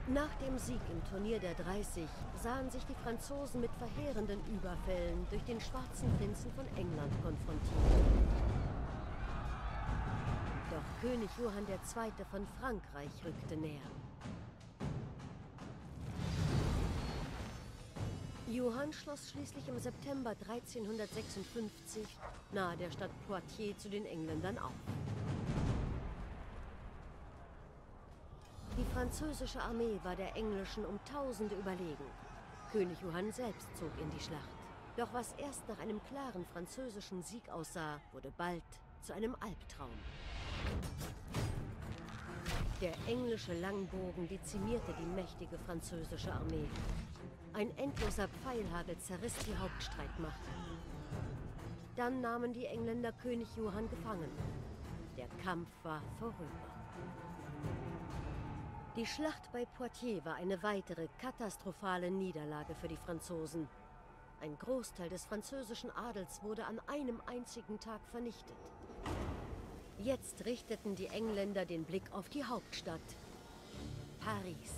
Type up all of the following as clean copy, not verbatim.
Nach dem Sieg im Turnier der 30 sahen sich die Franzosen mit verheerenden Überfällen durch den Schwarzen Prinzen von England konfrontiert. Doch König Johann II. Von Frankreich rückte näher. Johann schloss schließlich im September 1356 nahe der Stadt Poitiers zu den Engländern auf. Die französische Armee war der englischen um Tausende überlegen. König Johann selbst zog in die Schlacht. Doch was erst nach einem klaren französischen Sieg aussah, wurde bald zu einem Albtraum. Der englische Langbogen dezimierte die mächtige französische Armee. Ein endloser Pfeilhagel zerriss die Hauptstreitmacht. Dann nahmen die Engländer König Johann gefangen. Der Kampf war vorüber. Die Schlacht bei Poitiers war eine weitere katastrophale Niederlage für die Franzosen. Ein Großteil des französischen Adels wurde an einem einzigen Tag vernichtet. Jetzt richteten die Engländer den Blick auf die Hauptstadt, Paris.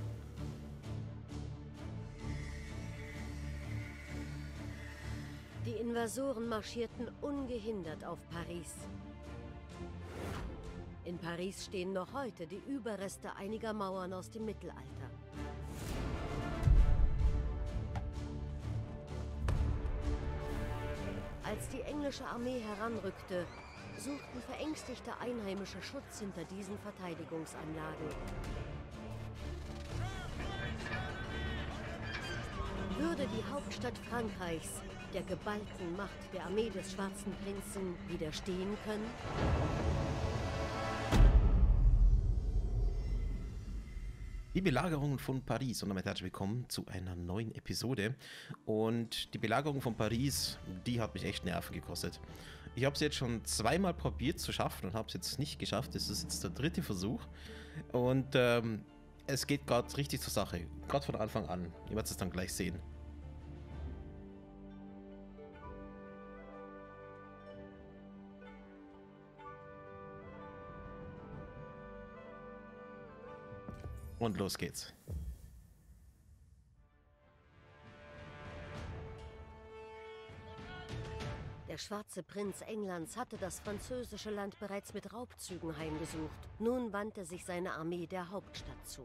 Die Invasoren marschierten ungehindert auf Paris. In Paris stehen noch heute die Überreste einiger Mauern aus dem Mittelalter. Als die englische Armee heranrückte, suchten verängstigte Einheimische Schutz hinter diesen Verteidigungsanlagen. Würde die Hauptstadt Frankreichs der geballten Macht der Armee des Schwarzen Prinzen widerstehen können? Die Belagerung von Paris, und damit herzlich willkommen zu einer neuen Episode. Und die Belagerung von Paris, die hat mich echt Nerven gekostet. Ich habe es jetzt schon zweimal probiert zu schaffen und habe es jetzt nicht geschafft. Das ist jetzt der dritte Versuch. Und es geht gerade richtig zur Sache, gerade von Anfang an. Ihr werdet es dann gleich sehen. Und los geht's. Der schwarze Prinz Englands hatte das französische Land bereits mit Raubzügen heimgesucht. Nun wandte sich seine Armee der Hauptstadt zu.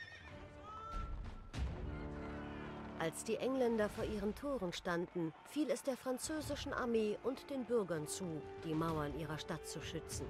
Als die Engländer vor ihren Toren standen, fiel es der französischen Armee und den Bürgern zu, die Mauern ihrer Stadt zu schützen.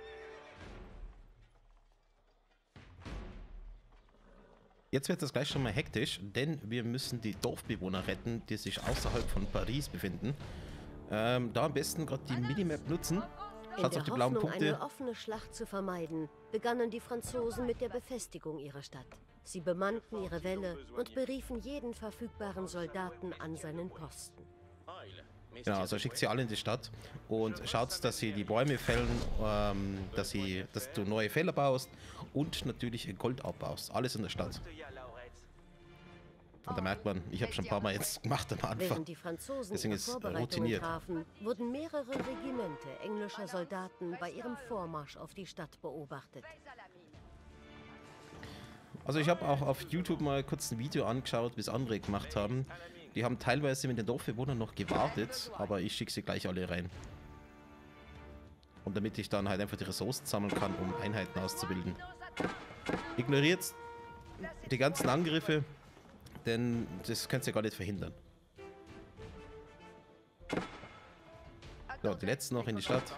Jetzt wird es gleich schon mal hektisch, denn wir müssen die Dorfbewohner retten, die sich außerhalb von Paris befinden. Da am besten gerade die Minimap nutzen. Schaut auf die blauen Punkte. Eine offene Schlacht zu vermeiden, begannen die Franzosen mit der Befestigung ihrer Stadt. Sie bemannten ihre Wälle und beriefen jeden verfügbaren Soldaten an seinen Posten. Genau, also schickt sie alle in die Stadt und schaut, dass sie die Bäume fällen, dass du neue Felder baust und natürlich Gold abbaust. Alles in der Stadt. Und da merkt man, ich habe schon ein paar Mal jetzt gemacht am Anfang. Während die Franzosen Deswegen ihre ist Vorbereitungen routiniert. trafen, wurden mehrere Regimente englischer Soldaten bei ihrem Vormarsch auf die Stadt beobachtet. Also ich habe auch auf YouTube mal kurz ein Video angeschaut, wie es andere gemacht haben. Die haben teilweise mit den Dorfbewohnern noch gewartet, aber ich schicke sie gleich alle rein. Und damit ich dann halt einfach die Ressourcen sammeln kann, um Einheiten auszubilden. Ignoriert die ganzen Angriffe, denn das könnt ihr gar nicht verhindern. So, die letzten noch in die Stadt.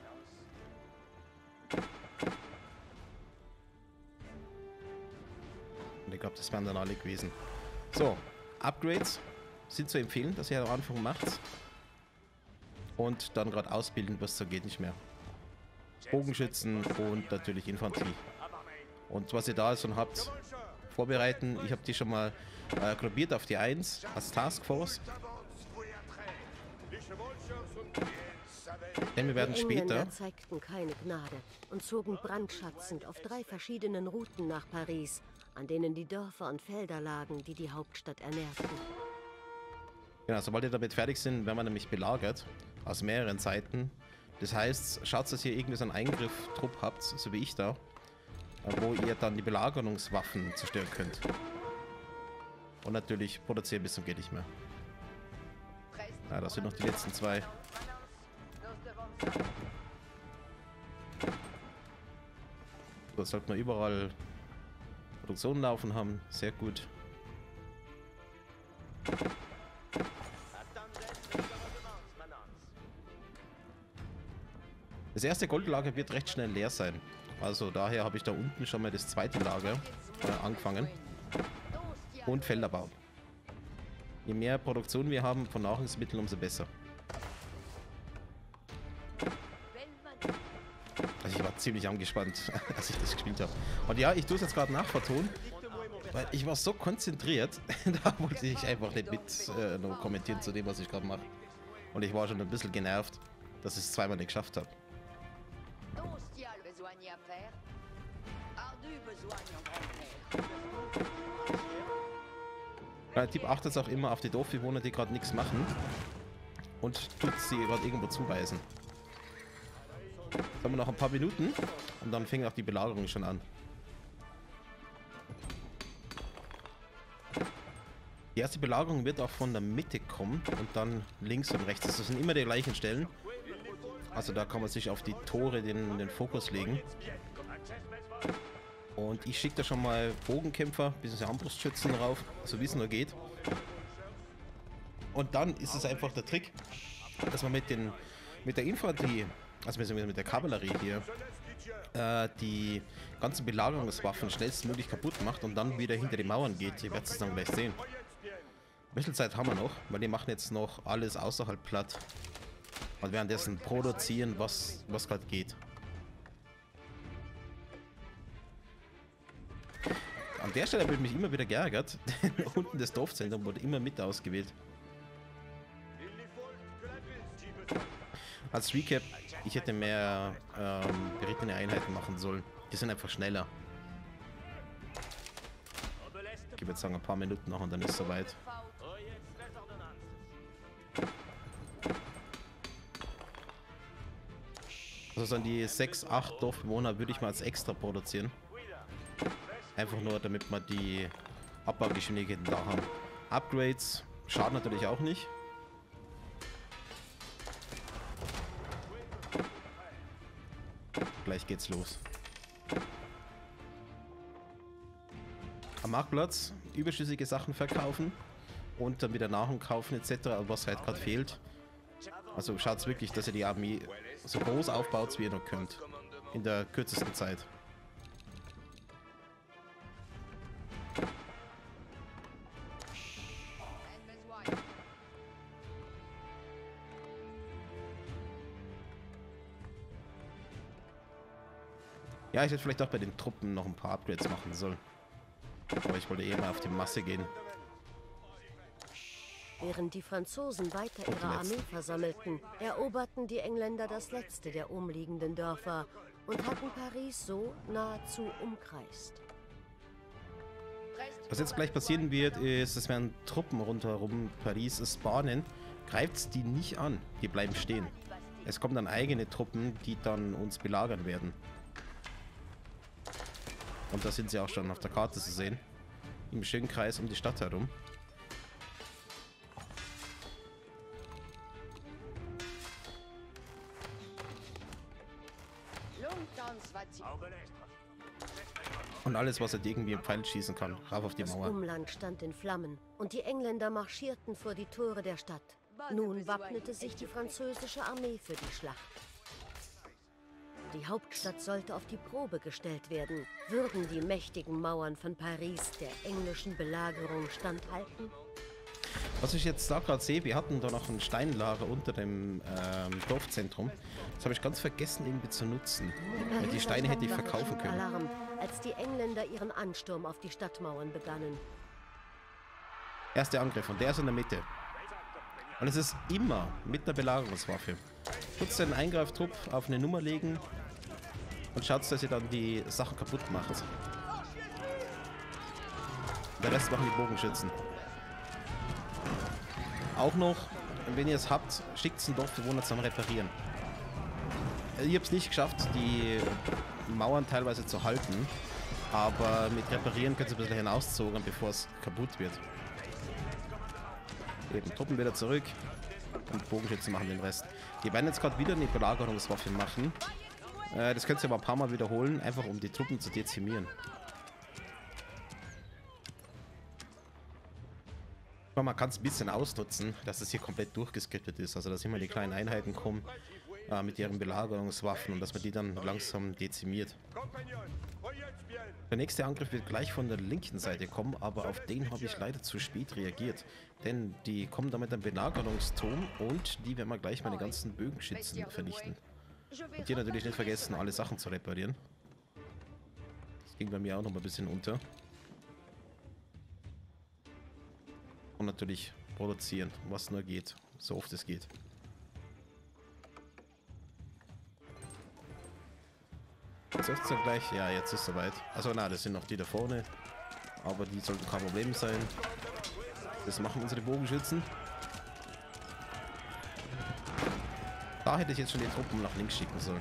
Und ich glaube, das wären dann alle gewesen. So, Upgrades sind zu empfehlen, dass ihr am Anfang macht. Und dann gerade ausbilden, was so geht nicht mehr. Bogenschützen und natürlich Infanterie. Und was ihr da schon habt, vorbereiten. Ich habe die schon mal gruppiert auf die 1 als Taskforce. Denn wir werden Die später... Engländer zeigten keine Gnade und zogen brandschatzend auf 3 verschiedenen Routen nach Paris, an denen die Dörfer und Felder lagen, die die Hauptstadt ernährten. Genau, sobald ihr damit fertig sind, werden wir nämlich belagert. Aus mehreren Seiten. Das heißt, schaut, dass ihr irgendwie so einen Eingriff-Trupp habt, so wie ich da. wo ihr dann die Belagerungswaffen zerstören könnt. Und natürlich produzieren bis zum geht nicht mehr. Ja, das sind noch die letzten zwei. So, sollte man überall Produktion laufen haben. Sehr gut. Das erste Goldlager wird recht schnell leer sein. Also daher habe ich da unten schon mal das zweite Lager angefangen. Und Felderbau. Je mehr Produktion wir haben von Nahrungsmitteln, umso besser. Also ich war ziemlich angespannt, als ich das gespielt habe. Und ja, ich tue es jetzt gerade nachvertonen, weil ich war so konzentriert, da wollte ich einfach nicht mit noch kommentieren zu dem, was ich gerade mache. Und ich war schon ein bisschen genervt, dass ich es zweimal nicht geschafft habe. Der Typ achtet auch immer auf die Dorfbewohner, die gerade nichts machen und tut sie gerade irgendwo zuweisen. Jetzt haben wir noch ein paar Minuten und dann fängt auch die Belagerung schon an. Die erste Belagerung wird auch von der Mitte kommen und dann links und rechts. Das sind immer die gleichen Stellen. Also da kann man sich auf die Tore den Fokus legen. Und ich schicke da schon mal Bogenkämpfer, bzw. Armbrustschützen drauf, so wie es nur geht. Und dann ist es einfach der Trick, dass man mit der Infanterie, also mit der Kavallerie hier, die ganzen Belagerungswaffen schnellstmöglich kaputt macht und dann wieder hinter die Mauern geht. Ihr werdet es dann gleich sehen. Ein bisschen Zeit haben wir noch, weil die machen jetzt noch alles außerhalb platt. Und währenddessen produzieren, was gerade geht. An der Stelle habe ich mich immer wieder geärgert, denn unten das Dorfzentrum wurde immer mit ausgewählt. Als Recap, ich hätte mehr berittene Einheiten machen sollen. Die sind einfach schneller. Ich würde sagen, ein paar Minuten noch und dann ist es soweit. Also an die 6, 8 Dorfbewohner würde ich mal als extra produzieren. Einfach nur, damit wir die Abbaugeschwindigkeiten da haben. Upgrades schaden natürlich auch nicht. Gleich geht's los. Am Marktplatz überschüssige Sachen verkaufen und dann wieder Nahrung kaufen etc., was halt gerade fehlt. Also schaut wirklich, dass ihr die Armee so groß aufbaut, wie ihr noch könnt. In der kürzesten Zeit. Ja, ich hätte vielleicht auch bei den Truppen noch ein paar Upgrades machen sollen. Aber ich wollte eher mal auf die Masse gehen. Während die Franzosen weiter ihre Armee versammelten, eroberten die Engländer das letzte der umliegenden Dörfer und hatten Paris so nahezu umkreist. Was jetzt gleich passieren wird, ist, es werden Truppen rundherum Paris spawnen. Greift die nicht an, die bleiben stehen. Es kommen dann eigene Truppen, die dann uns belagern werden. Und da sind sie auch schon auf der Karte zu sehen. Im schönen Kreis um die Stadt herum. Und alles, was er irgendwie im Pfeil schießen kann, rauf auf die Mauer. Das Umland stand in Flammen und die Engländer marschierten vor die Tore der Stadt. Nun wappnete sich die französische Armee für die Schlacht. Die Hauptstadt sollte auf die Probe gestellt werden. Würden die mächtigen Mauern von Paris der englischen Belagerung standhalten? Was ich jetzt da gerade sehe, wir hatten da noch ein Steinlager unter dem Dorfzentrum. Das habe ich ganz vergessen irgendwie zu nutzen. Die Steine hätte ich verkaufen können. Alarm, als die Engländer ihren Ansturm auf die Stadtmauern begannen. Erster Angriff und der ist in der Mitte. Und es ist immer mit einer Belagerungswaffe. Kurz den Eingreiftrupp auf eine Nummer legen und schaut, dass ihr dann die Sachen kaputt macht. Der Rest machen die Bogenschützen. Auch noch, wenn ihr es habt, schickt es einen Dorfbewohner zum Reparieren. Ich habe es nicht geschafft, die Mauern teilweise zu halten. Aber mit Reparieren können sie ein bisschen hinauszögern, bevor es kaputt wird. Eben, Truppen wieder zurück. Und Bogenschützen machen den Rest. Die werden jetzt gerade wieder eine Belagerungswaffe machen. Das könnt ihr aber ein paar Mal wiederholen, einfach um die Truppen zu dezimieren. Aber man kann es ein bisschen ausnutzen, dass es hier komplett durchgeskriptet ist. Also dass immer die kleinen Einheiten kommen mit ihren Belagerungswaffen und dass man die dann langsam dezimiert. Der nächste Angriff wird gleich von der linken Seite kommen, aber auf den habe ich leider zu spät reagiert. Denn die kommen da mit einem Belagerungsturm und die werden wir gleich meine ganzen Bögenschützen vernichten. Und hier natürlich nicht vergessen, alle Sachen zu reparieren. Das ging bei mir auch noch mal ein bisschen unter. Und natürlich produzieren, was nur geht, so oft es geht. Jetzt ist es ja gleich. Ja, jetzt ist es soweit. Also na, das sind noch die da vorne. Aber die sollten kein Problem sein. Das machen unsere Bogenschützen. Da hätte ich jetzt schon die Truppen nach links schicken sollen.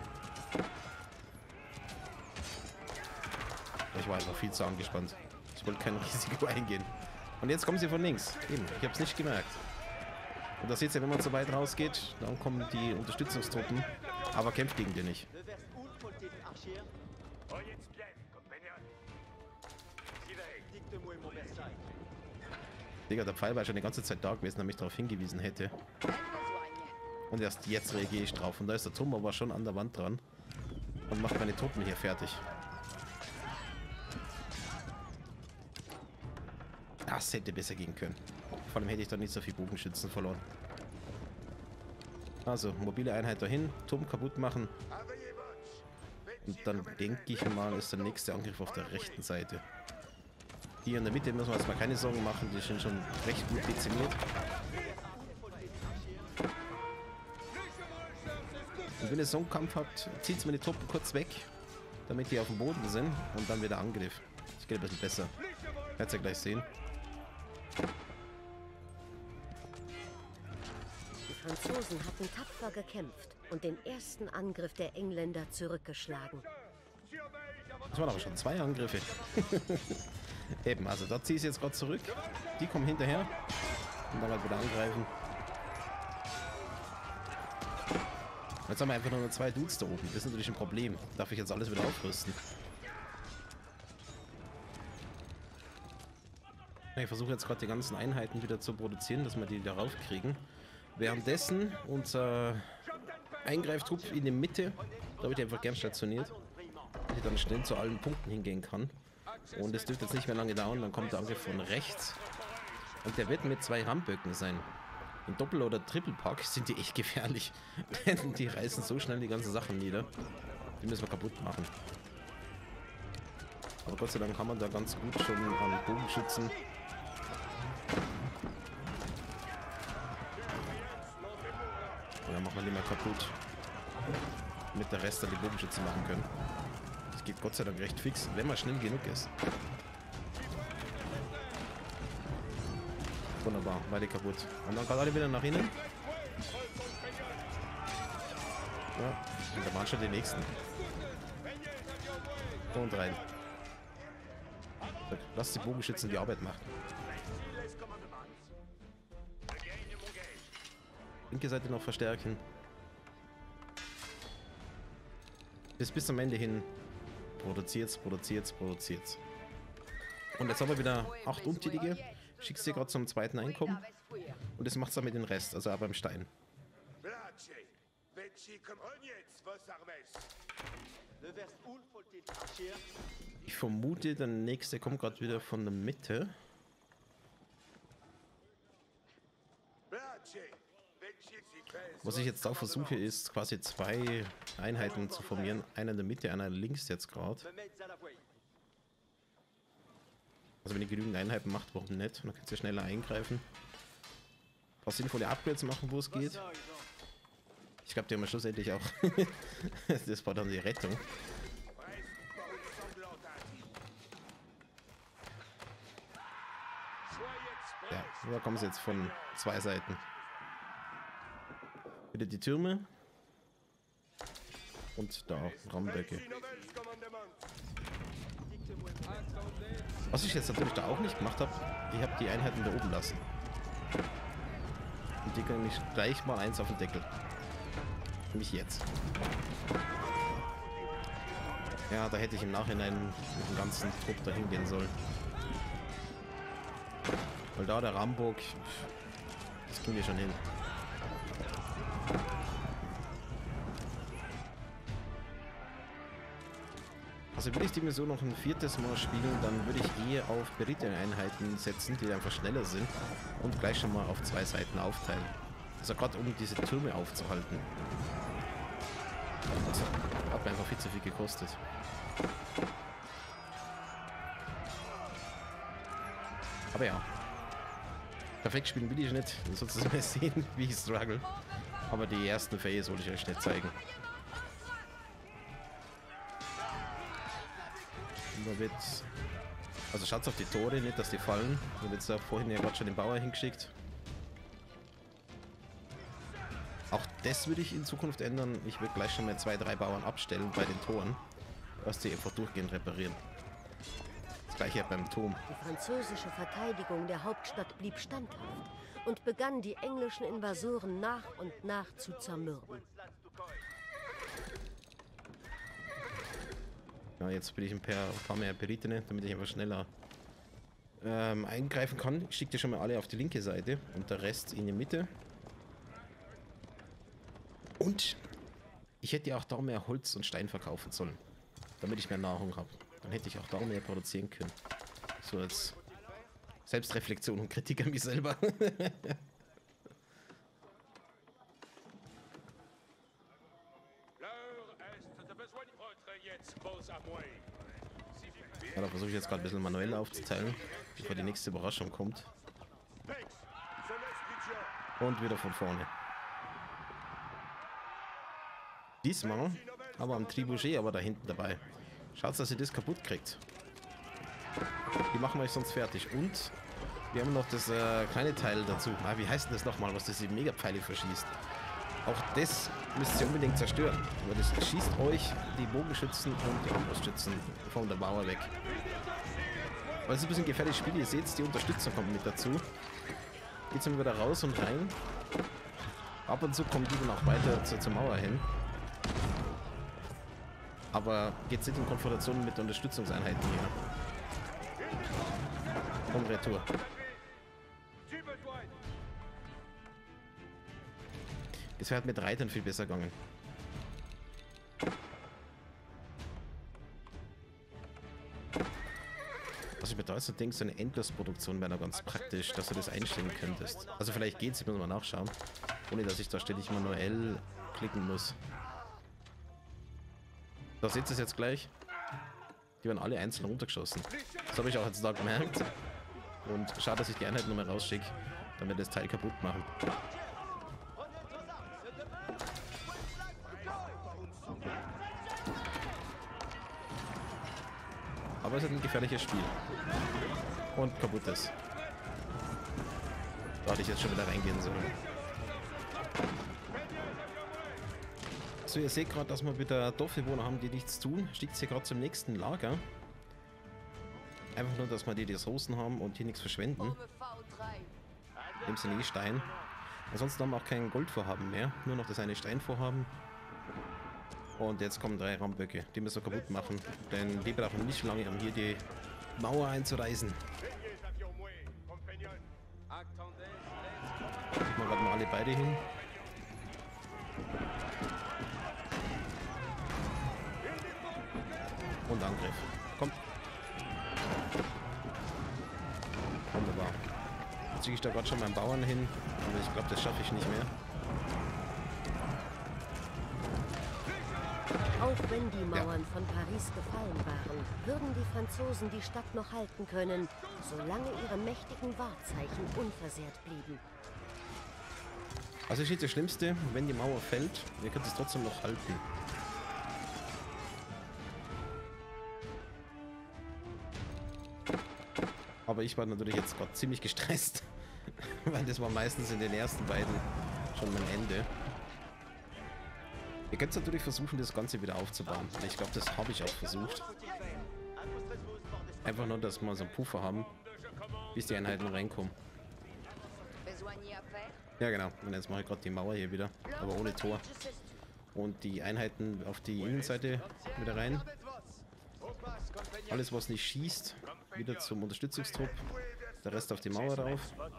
Ich war einfach viel zu angespannt. Ich wollte kein Risiko eingehen. Und jetzt kommen sie von links. Eben, ich habe es nicht gemerkt. Und da seht ihr, wenn man so weit rausgeht, dann kommen die Unterstützungstruppen. Aber kämpft gegen die nicht. Digga, der Pfeil war schon die ganze Zeit da gewesen, der mich darauf hingewiesen hätte. Und erst jetzt reagiere ich drauf. Und da ist der Turm aber schon an der Wand dran. Und macht meine Truppen hier fertig. Das hätte besser gehen können. Vor allem hätte ich da nicht so viel Bogenschützen verloren. Also, mobile Einheit dahin, Turm kaputt machen. Und dann denke ich mal, ist der nächste Angriff auf der rechten Seite. Die in der Mitte müssen wir erstmal keine Sorgen machen, die sind schon recht gut dezimiert. Und wenn ihr so einen Kampf habt, zieht mir die Truppen kurz weg, damit die auf dem Boden sind und dann wieder Angriff. Das geht ein bisschen besser. Werdet ihr gleich sehen. Die Franzosen hatten tapfer gekämpft und den ersten Angriff der Engländer zurückgeschlagen. Das waren aber schon 2 Angriffe. Eben, also da ziehe ich jetzt gerade zurück. Die kommen hinterher und dann halt wieder angreifen. Jetzt haben wir einfach nur 2 Dudes da oben. Das ist natürlich ein Problem. Darf ich jetzt alles wieder aufrüsten? Ich versuche jetzt gerade die ganzen Einheiten wieder zu produzieren, dass wir die da raufkriegen. Währenddessen unser Eingreiftrupp in der Mitte, da habe ich einfach gern stationiert, dass ich dann schnell zu allen Punkten hingehen kann. Und es dürfte jetzt nicht mehr lange dauern, dann kommt der Angriff von rechts. Und der wird mit 2 Ramböcken sein. In Doppel- oder Triple-Pack sind die echt gefährlich. Denn die reißen so schnell die ganzen Sachen nieder. Die müssen wir kaputt machen. Aber Gott sei Dank kann man da ganz gut schon an Bogenschützen. Ja, machen wir die mal kaputt. Damit der Rest dann die Bogenschützen machen können. Das geht Gott sei Dank recht fix, wenn man schnell genug ist. Wunderbar, beide kaputt. Und dann gerade wieder nach innen. Ja, und da waren schon die nächsten. Und rein. Lass die Bogenschützen die Arbeit machen. Linke Seite noch verstärken. Bis zum Ende hin. Produziert's. Und jetzt haben wir wieder 8 Untätige. Schickst sie gerade zum zweiten Einkommen. Und das macht's dann mit dem Rest, also auch beim Stein. Ich vermute, der nächste kommt gerade wieder von der Mitte. Was ich jetzt auch versuche, ist quasi 2 Einheiten zu formieren. Einer in der Mitte, einer links jetzt gerade. Also wenn ihr genügend Einheiten macht, warum nicht? Dann könnt ihr schneller eingreifen. Ein paar sinnvolle Upgrades machen, wo es geht. Ich glaube, die haben wir schlussendlich auch. Das war dann die Rettung. Ja, da kommen sie jetzt von 2 Seiten. Wieder die Türme. Und da Ramböcke. Was ich jetzt natürlich da auch nicht gemacht habe, ich habe die Einheiten da oben lassen. Und die können nicht gleich mal eins auf den Deckel. Nämlich jetzt. Ja, da hätte ich im Nachhinein mit dem ganzen Trupp dahin gehen sollen. Weil da der Ramburg, das ging mir schon hin. Also will ich die Mission noch ein viertes Mal spielen, dann würde ich eher auf Berite-Einheiten setzen, die einfach schneller sind und gleich schon mal auf 2 Seiten aufteilen. Also gerade um diese Türme aufzuhalten. Das hat mir einfach viel zu viel gekostet. Aber ja. Perfekt spielen will ich nicht. Ihr sollt es mal sehen, wie ich struggle. Aber die ersten Phase wollte ich euch nicht zeigen. Und da wird... Also schaut auf die Tore, nicht dass die fallen. Da wird jetzt vorhin ja gerade schon den Bauer hingeschickt. Auch das würde ich in Zukunft ändern. Ich würde gleich schon mal 2, 3 Bauern abstellen bei den Toren. Was die einfach durchgehend reparieren. Das gleiche beim Turm. Die französische Verteidigung der Hauptstadt blieb standhaft und begann die englischen Invasoren nach und nach zu zermürben. Ja, jetzt will ich ein paar mehr Berite, damit ich einfach schneller eingreifen kann. Ich schicke die schon mal alle auf die linke Seite und der Rest in die Mitte. Und ich hätte ja auch da mehr Holz und Stein verkaufen sollen, damit ich mehr Nahrung habe. Dann hätte ich auch da mehr produzieren können. So als Selbstreflexion und Kritik an mich selber. Ja, da versuche ich jetzt gerade ein bisschen manuell aufzuteilen, bevor die nächste Überraschung kommt. Und wieder von vorne. Diesmal aber am Trebuchet aber da hinten dabei. Schaut, dass ihr das kaputt kriegt. Die machen euch sonst fertig. Und wir haben noch das kleine Teil dazu. Ah, wie heißt denn das nochmal, was das die Megapfeile verschießt? Auch das müsst ihr unbedingt zerstören. Aber das schießt euch die Bogenschützen und die Armbrustschützen von der Mauer weg. Weil es ist ein bisschen ein gefährliches Spiel. Ihr seht, die Unterstützung kommt mit dazu. Geht's dann wieder raus und rein. Ab und zu kommen die dann auch weiter zur Mauer hin. Aber geht's nicht in Konfrontation mit Unterstützungseinheiten hier. Und Retour. Das wäre halt mit Reitern viel besser gegangen. Was ich mir da jetzt so denke, so eine Endlosproduktion wäre da ganz praktisch, dass du das einstellen könntest. Also vielleicht geht's, ich muss mal nachschauen. Ohne dass ich da ständig manuell klicken muss. Da seht ihr es jetzt gleich. Die werden alle einzeln runtergeschossen. Das habe ich auch jetzt da gemerkt. Und schade, dass ich die Einheit nochmal rausschicke, damit wir das Teil kaputt machen. Aber es ist ein gefährliches Spiel. Und kaputtes. Da hatte ich jetzt schon wieder reingehen sollen. So, ihr seht gerade, dass wir wieder Dorfbewohner haben, die nichts tun. Schickt hier gerade zum nächsten Lager. Einfach nur, dass wir die Ressourcen haben und hier nichts verschwenden. Nehmen sie nicht Stein. Ansonsten haben wir auch kein Goldvorhaben mehr. Nur noch das eine Steinvorhaben. Und jetzt kommen 3 Ramböcke. Die müssen wir kaputt machen. Denn die brauchen nicht lange, um hier die Mauer einzureißen. Wir warten mal alle beide hin. Und Angriff. Komm. Wunderbar. Jetzt ziehe ich da gerade schon meinen Bauern hin. Aber ich glaube, das schaffe ich nicht mehr. Auch wenn die Mauern von Paris gefallen waren, würden die Franzosen die Stadt noch halten können, solange ihre mächtigen Wahrzeichen unversehrt blieben. Also steht das Schlimmste, wenn die Mauer fällt, ihr könnt es trotzdem noch halten. Aber ich war natürlich jetzt gerade ziemlich gestresst, weil das war meistens in den ersten beiden schon mein Ende. Ihr könnt natürlich versuchen, das Ganze wieder aufzubauen. Ich glaube, das habe ich auch versucht. Einfach nur, dass wir so einen Puffer haben, bis die Einheiten reinkommen. Ja genau, und jetzt mache ich gerade die Mauer hier wieder, aber ohne Tor. Und die Einheiten auf die Innenseite wieder rein. Alles, was nicht schießt, wieder zum Unterstützungstrupp. Der Rest auf die Mauer rauf.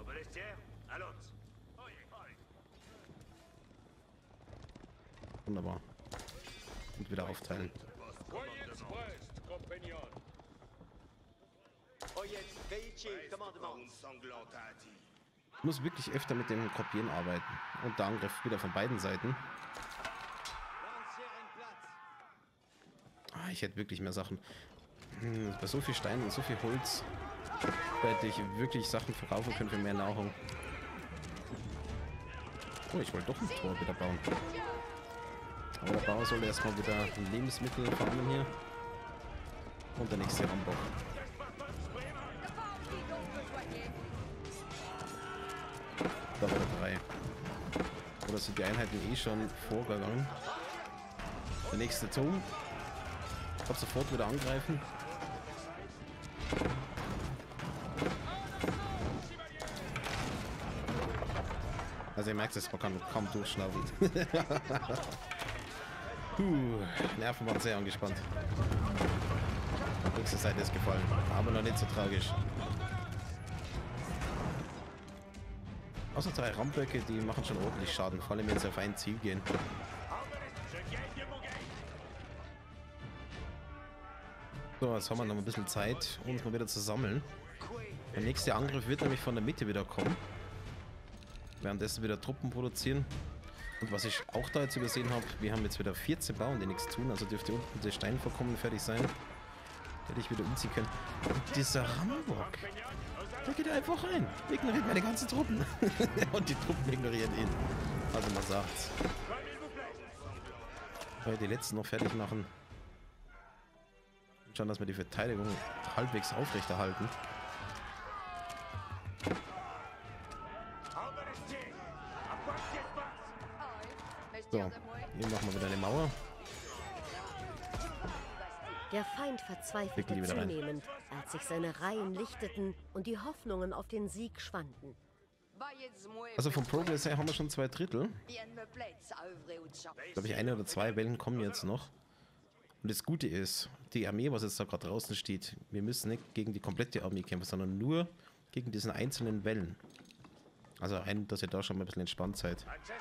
Wunderbar. Und wieder aufteilen. Ich muss wirklich öfter mit dem Gruppieren arbeiten. Und der Angriff wieder von beiden Seiten. Ah, ich hätte wirklich mehr Sachen. Bei so viel Stein und so viel Holz hätte ich wirklich Sachen verkaufen können für mehr Nahrung. Oh, ich wollte doch ein Tor wieder bauen. Aber der Bauer soll erstmal wieder Lebensmittel farmen hier. Und der nächste Rambock. Da war der 3. Oder sind die Einheiten eh schon vorgegangen? Der nächste Turm. Ich glaube sofort wieder angreifen. Also ihr merkt es, man kann kaum durchschnaufen. Nerven waren sehr angespannt. Die nächste Seite ist gefallen, aber noch nicht so tragisch. Außer 3 Ramböcke, die machen schon ordentlich Schaden, vor allem wenn sie auf ein Ziel gehen. So, jetzt haben wir noch ein bisschen Zeit, um uns mal wieder zu sammeln. Der nächste Angriff wird nämlich von der Mitte wieder kommen. Währenddessen wieder Truppen produzieren. Und was ich auch da jetzt übersehen habe, wir haben jetzt wieder 14 Bauern, die nichts tun. Also dürfte unten das Steinvorkommen fertig sein. Hätte ich wieder umziehen können. Und dieser Rambock, der geht einfach rein. Ignoriert meine ganzen Truppen. Und die Truppen ignorieren ihn. Also man sagt's. Weil die letzten noch fertig machen. Und schauen, dass wir die Verteidigung halbwegs aufrechterhalten. So, hier machen wir wieder eine Mauer. Der Feind verzweifelte zunehmend, als sich seine Reihen lichteten und die Hoffnungen auf den Sieg schwanden. Also vom Progress her haben wir schon 2/3. Glaube ich, 1 oder 2 Wellen kommen jetzt noch. Und das Gute ist, die Armee, was jetzt da gerade draußen steht, wir müssen nicht gegen die komplette Armee kämpfen, sondern nur gegen diesen einzelnen Wellen. Also dass ihr da schon mal ein bisschen entspannt seid.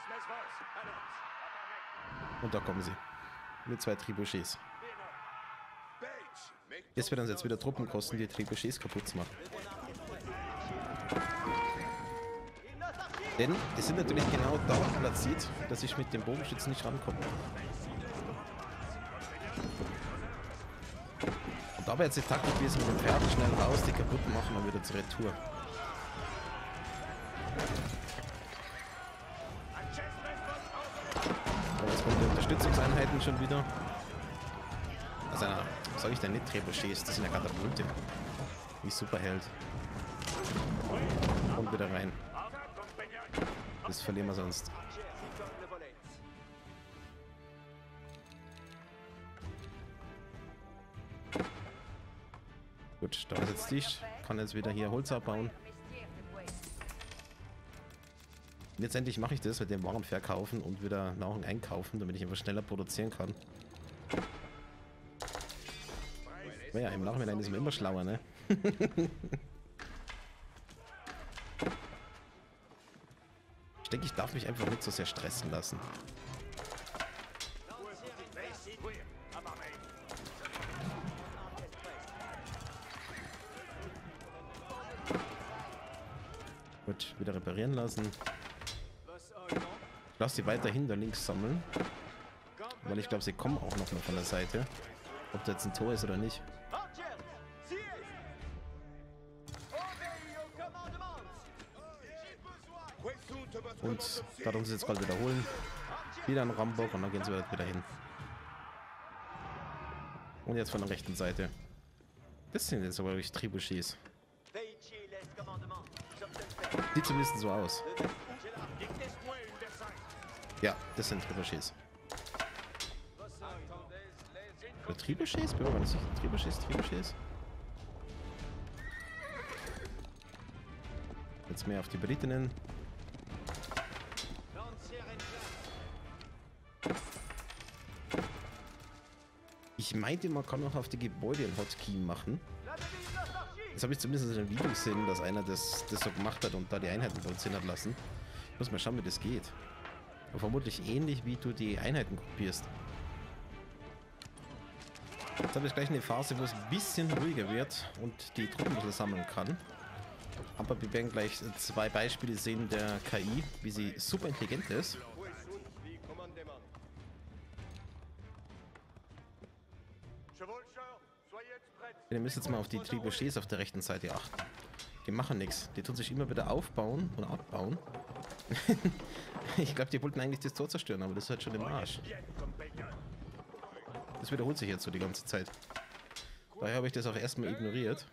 Und da kommen sie. Mit 2 Trebuchets. Das wird uns jetzt wieder Truppen kosten, die Trebuchets kaputt zu machen. Denn die sind natürlich genau da platziert, dass ich mit dem Bogenschützen nicht rankomme. Und aber jetzt die Taktik, wie es mit dem Pferd schnell raus, die kaputt machen und wieder zur Retour. Und jetzt kommen die Unterstützungseinheiten schon wieder. Also, was sage ich denn nicht? Trebuchets, das sind ja Katapulte. Wie Superheld. Und wieder rein. Das verlieren wir sonst. Gut, da ist jetzt dicht. Kann jetzt wieder hier Holz abbauen. Und jetzt endlich mache ich das mit dem Waren verkaufen und wieder Nahrung einkaufen, damit ich einfach schneller produzieren kann. Ja, im Nachhinein ist man immer schlauer, ne? Ich denke, ich darf mich einfach nicht so sehr stressen lassen. Gut, wieder reparieren lassen. Ich lasse sie weiterhin da links sammeln. Weil ich glaube, sie kommen auch noch von der Seite. Ob da jetzt ein Tor ist oder nicht. Und da tun sie jetzt gerade wiederholen. Wieder ein Rambock und dann gehen sie wieder hin. Und jetzt von der rechten Seite. Das sind jetzt aber wirklich Trebuchets. Sieht zumindest so aus. Ja, das sind Trebuchets. Oder Trebuchets? Bin mir gar nicht sicher. Trebuchets. Jetzt mehr auf die Britinnen. Ich meinte, man kann auch auf die Gebäude ein Hotkey machen. Das habe ich zumindest in einem Video gesehen, dass einer das so gemacht hat und da die Einheiten produzieren hat lassen. Ich muss mal schauen, wie das geht. Aber vermutlich ähnlich, wie du die Einheiten kopierst. Jetzt habe ich gleich eine Phase, wo es ein bisschen ruhiger wird und die Truppen ein bisschen sammeln kann. Aber wir werden gleich 2 Beispiele sehen der KI, wie sie super intelligent ist. Ihr müsst jetzt mal auf die Trebuchets auf der rechten Seite achten. Die machen nichts. Die tun sich immer wieder aufbauen und abbauen. Ich glaube, die wollten eigentlich das Tor zerstören, aber das ist halt schon im Arsch. Das wiederholt sich jetzt so die ganze Zeit. Daher habe ich das auch erstmal ignoriert.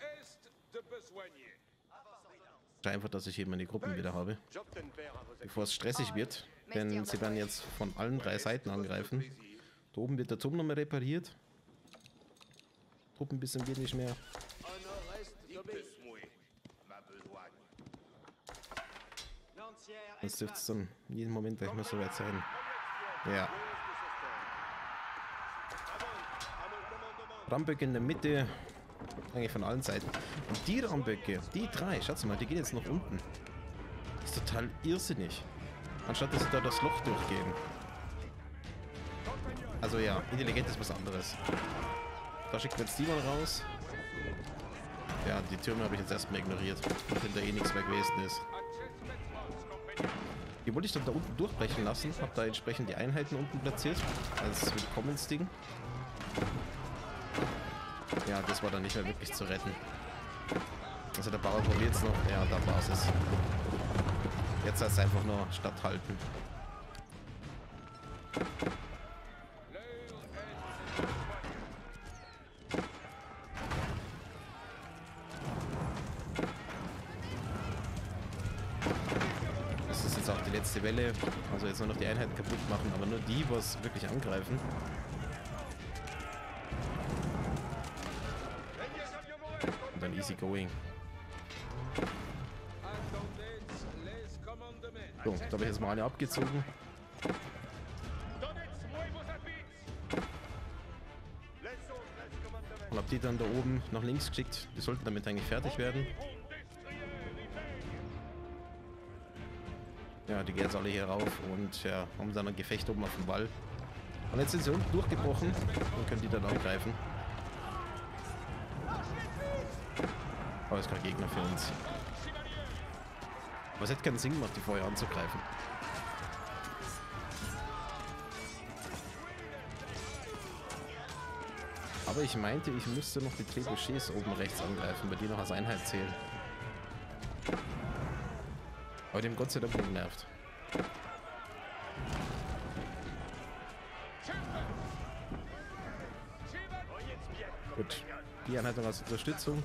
Einfach, dass ich eben meine Gruppen wieder habe. Bevor es stressig wird. Denn sie werden jetzt von allen 3 Seiten angreifen. Da oben wird der Turm nochmal repariert. Truppen bisschen geht nicht mehr. Jetzt dürfte es dann jeden Moment gleich mal so weit sein. Ja. Ramböcke in der Mitte. Eigentlich von allen Seiten. Und die Ramböcke, die 3, schaut mal, die gehen jetzt nach unten. Das ist total irrsinnig. Anstatt dass sie da das Loch durchgehen. Also ja, intelligent ist was anderes. Da schickt man jetzt die mal raus. Ja, die Türme habe ich jetzt erstmal ignoriert. Wenn da eh nichts mehr gewesen ist. Die wollte ich dann da unten durchbrechen lassen. Habe da entsprechend die Einheiten unten platziert. Als Willkommensding. Ja, das war dann nicht mehr wirklich zu retten. Also der Bauer probiert es noch. Ja, da war es. Jetzt heißt es einfach nur statthalten. Das ist jetzt auch die letzte Welle. Also jetzt nur noch die Einheiten kaputt machen, aber nur die, was wirklich angreifen. Und dann easy going. So, da habe ich jetzt mal eine abgezogen. Und habe die dann da oben nach links geschickt. Die sollten damit eigentlich fertig werden. Ja, die gehen jetzt alle hier rauf und ja, haben dann ein Gefecht oben auf dem Wall. Und jetzt sind sie unten durchgebrochen und können die dann angreifen. Aber es ist kein Gegner für uns. Aber es hätte keinen Sinn gemacht, die vorher anzugreifen. Aber ich meinte, ich müsste noch die Trebuchets oben rechts angreifen, weil die noch als Einheit zählen. Aber dem Gott sei Dank nicht nervt. Gut, die Einheit noch als Unterstützung.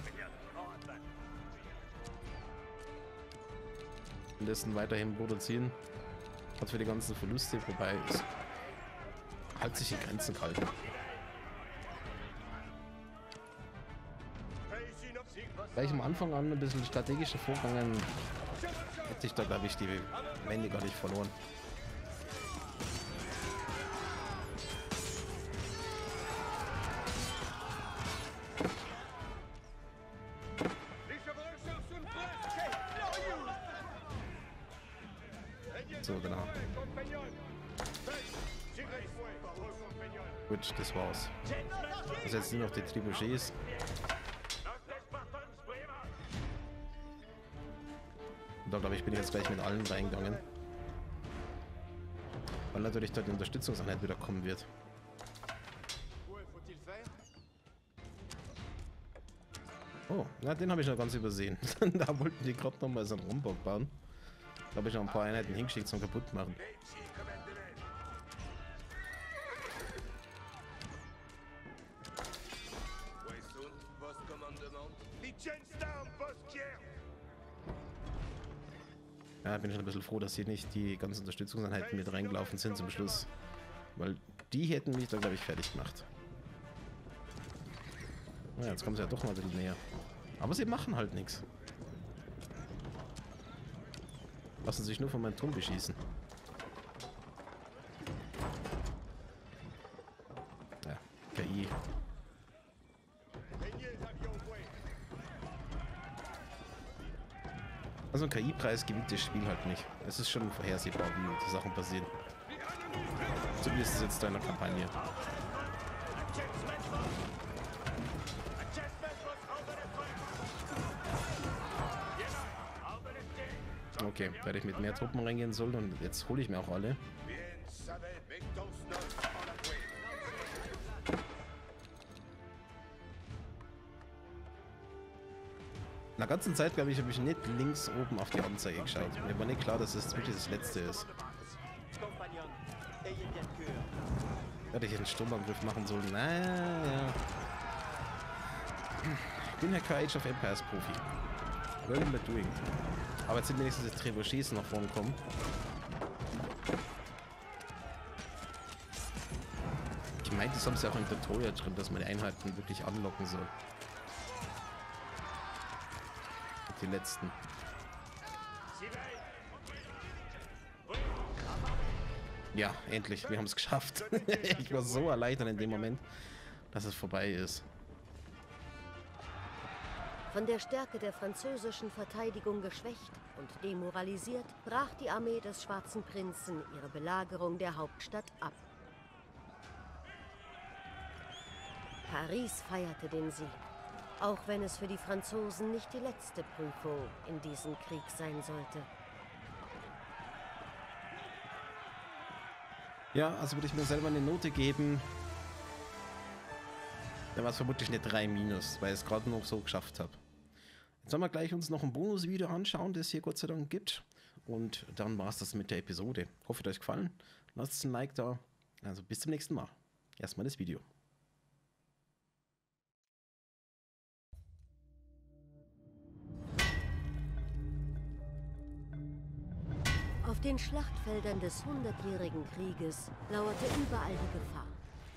Und dessen weiterhin produzieren. Hat für die ganzen Verluste, wobei es halt sich in Grenzen gehalten. Gleich am Anfang an ein bisschen strategischer vorgegangen, hätte ich da, glaube ich, die Wände gar nicht verloren. So, genau. Gut, das war's. Das jetzt nur noch die Trebuchets. Und da glaube ich, bin ich jetzt gleich mit allen reingegangen. Weil natürlich da die Unterstützungseinheit wieder kommen wird. Oh, na, den habe ich noch ganz übersehen. Da wollten die gerade nochmal so einen Rumbock bauen. Da habe ich noch ein paar Einheiten hingeschickt zum kaputt machen. Ja, bin schon ein bisschen froh, dass hier nicht die ganzen Unterstützungseinheiten mit reingelaufen sind zum Schluss. Weil die hätten mich dann, glaube ich, fertig gemacht. Ja, jetzt kommen sie ja doch mal ein bisschen näher. Aber sie machen halt nichts. Lassen sich nur von meinem Turm beschießen. Ja, KI. Also ein KI-Preis gewinnt das Spiel halt nicht. Es ist schon vorhersehbar, wie die Sachen passieren. Zumindest jetzt in der Kampagne. Okay, werde ich mit mehr Truppen reingehen sollen und jetzt hole ich mir auch alle. In der ganzen Zeit, glaube ich, habe ich nicht links oben auf die Anzeige geschaut. Mir war nicht klar, dass es wirklich das letzte ist. Hätte ich einen Sturmangriff machen sollen? Naja. Ich bin ja kein Age of Empires Profi. Learning by doing. Aber jetzt sind wenigstens die Trebuchets nach vorne gekommen. Ich meine, das haben sie auch im Tutorial drin, dass man die Einheiten wirklich anlocken soll. Die letzten. Ja, endlich. Wir haben es geschafft. Ich war so erleichtert in dem Moment, dass es vorbei ist. Von der Stärke der französischen Verteidigung geschwächt und demoralisiert, brach die Armee des Schwarzen Prinzen ihre Belagerung der Hauptstadt ab. Paris feierte den Sieg, auch wenn es für die Franzosen nicht die letzte Prüfung in diesem Krieg sein sollte. Ja, also würde ich mir selber eine Note geben. Da war es vermutlich eine 3-, weil ich es gerade noch so geschafft habe. Jetzt sollen wir gleich uns noch ein Bonusvideo anschauen, das es hier Gott sei Dank gibt. Und dann war es das mit der Episode. Hoffe, es hat euch gefallen. Lasst ein Like da. Also bis zum nächsten Mal. Erstmal das Video. Auf den Schlachtfeldern des 100-jährigen Krieges lauerte überall die Gefahr.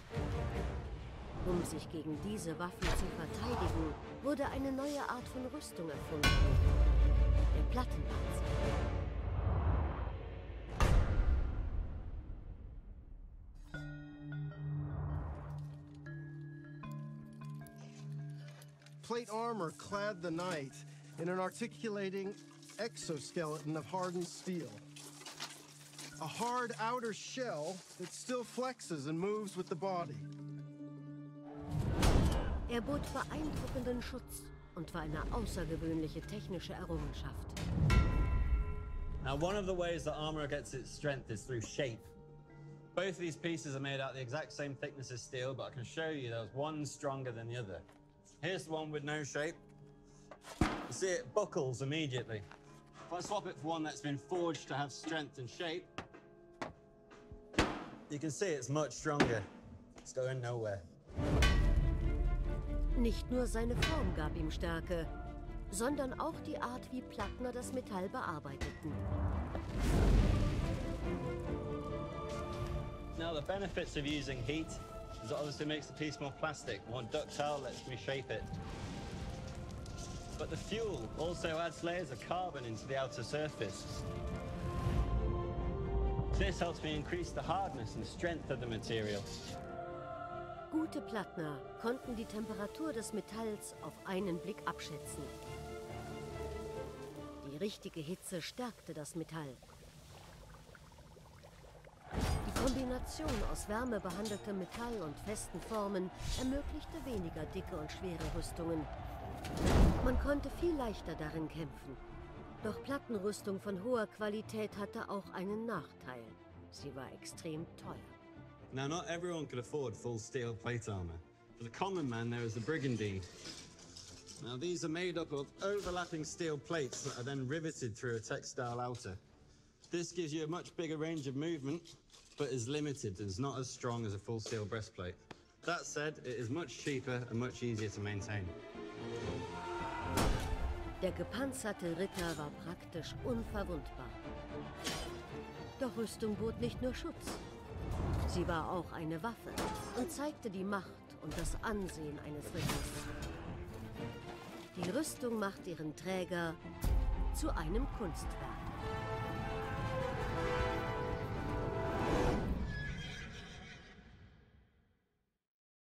Um sich gegen diese Waffen zu verteidigen, wurde eine neue Art von Rüstung erfunden. Der Plattenpanzer. Plate armor clad the knight in an articulating exoskeleton of hardened steel. A hard outer shell that still flexes and moves with the body. Er bot beeindruckenden Schutz und war eine außergewöhnliche technische Errungenschaft. Now, one of the ways that armor gets its strength is through shape. Both of these pieces are made out the exact same thickness as steel, but I can show you there's one stronger than the other. Here's the one with no shape. You see it buckles immediately. If I swap it for one that's been forged to have strength and shape, you can see it's much stronger. It's going nowhere. Nicht nur seine Form gab ihm Stärke, sondern auch die Art, wie Plattner das Metall bearbeiteten. Now, the benefits of using heat is it obviously makes the piece more plastic, more ductile, lets me shape it. But the fuel also adds layers of carbon into the outer surface. This helps me increase the hardness and strength of the material. Gute Plattner konnten die Temperatur des Metalls auf einen Blick abschätzen. Die richtige Hitze stärkte das Metall. Die Kombination aus wärmebehandeltem Metall und festen Formen ermöglichte weniger dicke und schwere Rüstungen. Man konnte viel leichter darin kämpfen. Doch Plattenrüstung von hoher Qualität hatte auch einen Nachteil. Sie war extrem teuer. Now, not everyone could afford full steel plate armor. For the common man, there is the brigandine. Now, these are made up of overlapping steel plates that are then riveted through a textile outer. This gives you a much bigger range of movement, but is limited and is not as strong as a full steel breastplate. That said, it is much cheaper and much easier to maintain. Der gepanzerte Ritter war praktisch unverwundbar. Doch Rüstung bot nicht nur Schutz. Sie war auch eine Waffe und zeigte die Macht und das Ansehen eines Ritters. Die Rüstung macht ihren Träger zu einem Kunstwerk.